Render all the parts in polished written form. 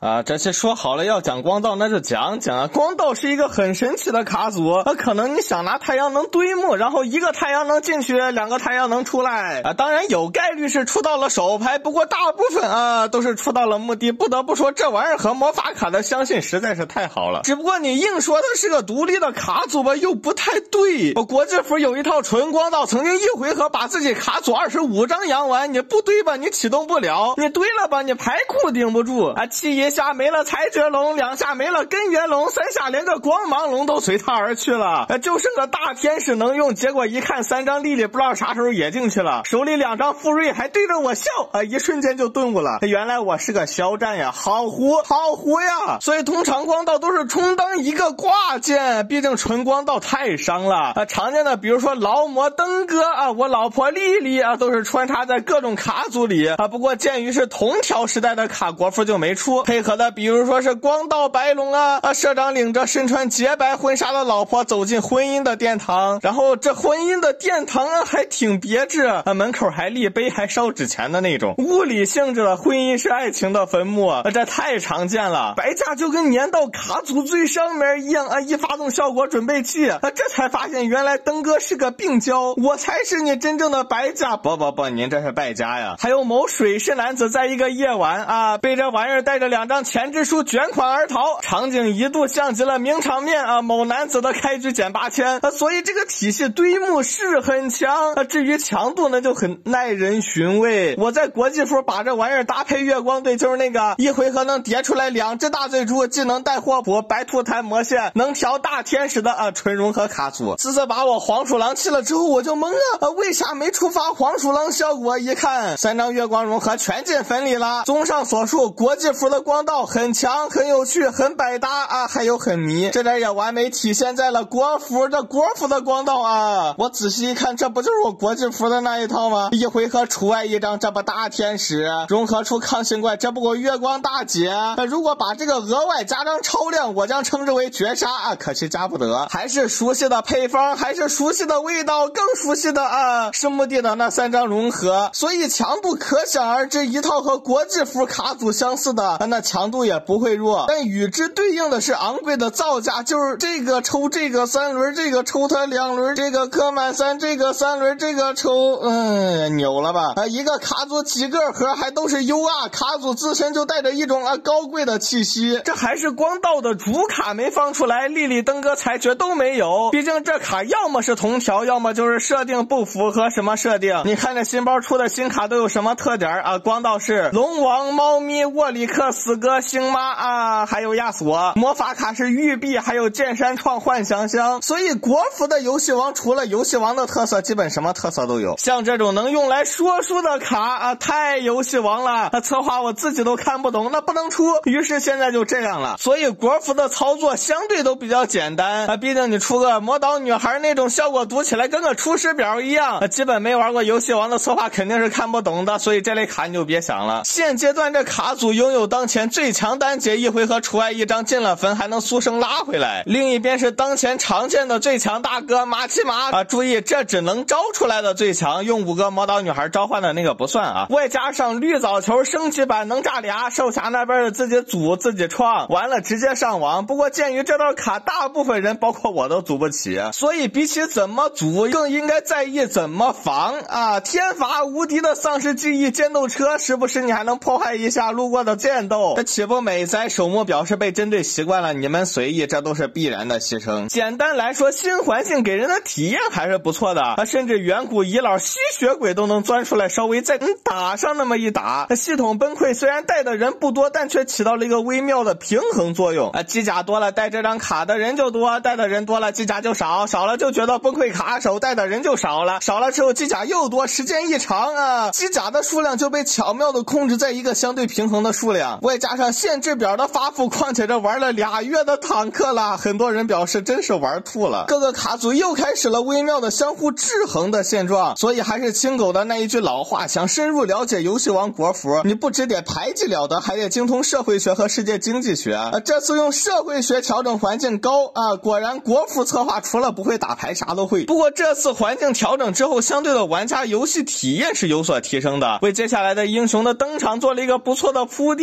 啊，这期说好了要讲光道，那就讲讲啊。光道是一个很神奇的卡组，可能你想拿太阳能堆木，然后一个太阳能进去，2个太阳能出来啊。当然有概率是出到了手牌，不过大部分啊都是出到了墓地。不得不说这玩意儿和魔法卡的相信实在是太好了。只不过你硬说它是个独立的卡组吧，又不太对。国际服有一套纯光道，曾经1回合把自己卡组25张养完，你不堆吧你启动不了，你堆了吧你牌库顶不住啊。1下没了裁决龙，2下没了根源龙，3下连个光芒龙都随他而去了，就剩个大天使能用。结果一看3张莉莉不知道啥时候也进去了，手里2张富瑞还对着我笑一瞬间就顿悟了，原来我是个肖战呀，好糊呀。所以通常光道都是充当一个挂件，毕竟纯光道太伤了常见的比如说劳模登哥我老婆莉莉都是穿插在各种卡组里不过鉴于是同条时代的卡，国服就没出。配合的比如说是光道白龙社长领着身穿洁白婚纱的老婆走进婚姻的殿堂，然后这婚姻的殿堂还挺别致门口还立碑还烧纸钱的那种，物理性质的婚姻是爱情的坟墓这太常见了。白驾就跟粘到卡组最上面一样一发动效果准备器这才发现原来登哥是个病娇，我才是你真正的白驾。不，您这是败家呀。还有某水氏男子在一个夜晚被这玩意儿带着2张前置书卷款而逃，场景一度像极了名场面某男子的开局减8000所以这个体系堆木是很强至于强度呢就很耐人寻味。我在国际服把这玩意儿搭配月光队，就是那个1回合能叠出来2只大罪猪，既能带霍普白兔弹魔线，能调大天使的纯融合卡组。自此把我黄鼠狼弃了之后我就懵为啥没触发黄鼠狼效果？一看3张月光融合全进坟里了。综上所述，国际服的光道很强很有趣很百搭还有很迷，这点也完美体现在了国服。这国服的光道我仔细一看，这不就是我国际服的那一套吗？1回合除外1张，这不大天使融合出抗性怪，这不我月光大姐如果把这个额外加张超量，我将称之为绝杀可惜加不得。还是熟悉的配方，还是熟悉的味道，更熟悉的是墓地的那3张融合，所以强度可想而知。一套和国际服卡组相似的那强度也不会弱，但与之对应的是昂贵的造价，就是这个抽这个3轮，这个抽它2轮，这个磕满3，这个3轮，这个抽扭了吧一个卡组几个盒还都是 UR 卡组自身就带着一种高贵的气息。这还是光道的主卡没放出来，莉莉登哥裁决都没有，毕竟这卡要么是同条，要么就是设定不符合什么设定。你看这新包出的新卡都有什么特点光道是龙王、猫咪、沃里克、死哥、星妈还有亚索。魔法卡是玉璧还有剑山创幻想箱。所以国服的游戏王除了游戏王的特色，基本什么特色都有。像这种能用来说书的卡太游戏王了策划我自己都看不懂，那不能出，于是现在就这样了。所以国服的操作相对都比较简单毕竟你出个魔导女孩那种效果读起来跟个出师表一样基本没玩过游戏王的策划肯定是看不懂的，所以这类卡你就别想了。现阶段这卡组拥有当前最强单节，1回合除外1张进了坟还能苏生拉回来。另一边是当前常见的最强大哥马奇马注意这只能招出来的最强，用5个魔导女孩召唤的那个不算外加上绿藻球升级版能炸俩，少侠那边的自己组自己创，完了直接上网。不过鉴于这道卡大部分人包括我都组不起，所以比起怎么组更应该在意怎么防天罚无敌的丧尸记忆剑斗车，时不时你还能破坏一下路过的剑斗，这岂不美哉？守墓表示被针对习惯了，你们随意，这都是必然的牺牲。简单来说，新环境给人的体验还是不错的甚至远古遗老吸血鬼都能钻出来稍微再打上那么一打。系统崩溃虽然带的人不多，但却起到了一个微妙的平衡作用机甲多了带这张卡的人就多，带的人多了机甲就少，少了就觉得崩溃卡手，带的人就少了，少了之后机甲又多，时间一长机甲的数量就被巧妙的控制在一个相对平衡的数量，外加上限制表的发布，况且这玩了2月的坦克了，很多人表示真是玩吐了。各个卡组又开始了微妙的相互制衡的现状，所以还是青狗的那一句老话，想深入了解游戏王国服，你不只得排挤了得，还得精通社会学和世界经济学这次用社会学调整环境高果然国服策划除了不会打牌啥都会。不过这次环境调整之后，相对的玩家游戏体验是有所提升的，为接下来的英雄的登场做了一个不错的铺垫外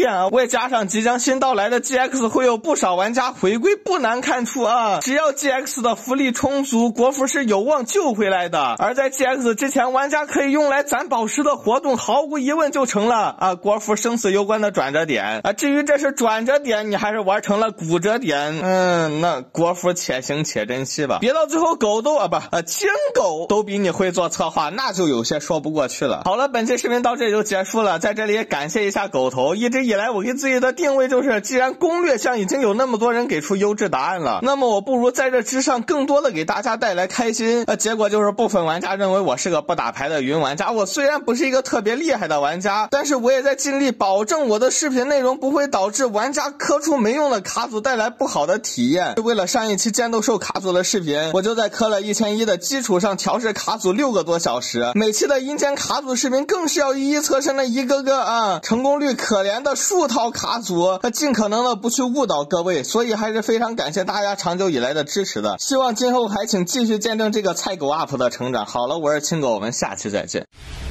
加上即将新到来的 GX 会有不少玩家回归，不难看出啊，只要 GX 的福利充足，国服是有望救回来的。而在 GX 之前，玩家可以用来攒宝石的活动毫无疑问就成了啊国服生死攸关的转折点啊。至于这是转折点，你还是玩成了骨折点，那国服且行且珍惜吧，别到最后狗都金狗都比你会做策划，那就有些说不过去了。好了，本期视频到这里就结束了，在这里也感谢一下狗头。一直以来我给自己的定位就是，既然攻略项已经有那么多人给出优质答案了，那么我不如在这之上更多的给大家带来开心。结果就是部分玩家认为我是个不打牌的云玩家。我虽然不是一个特别厉害的玩家，但是我也在尽力保证我的视频内容不会导致玩家磕出没用的卡组，带来不好的体验。为了上一期剑斗兽卡组的视频，我就在磕了1100的基础上调试卡组6个多小时，每期的阴间卡组视频更是要一一侧身的一个个成功率可怜的数套卡组，尽可能的不去误导各位，所以还是非常感谢大家长久以来的支持的，希望今后还请继续见证这个菜狗 UP 的成长。好了，我是青狗，我们下期再见。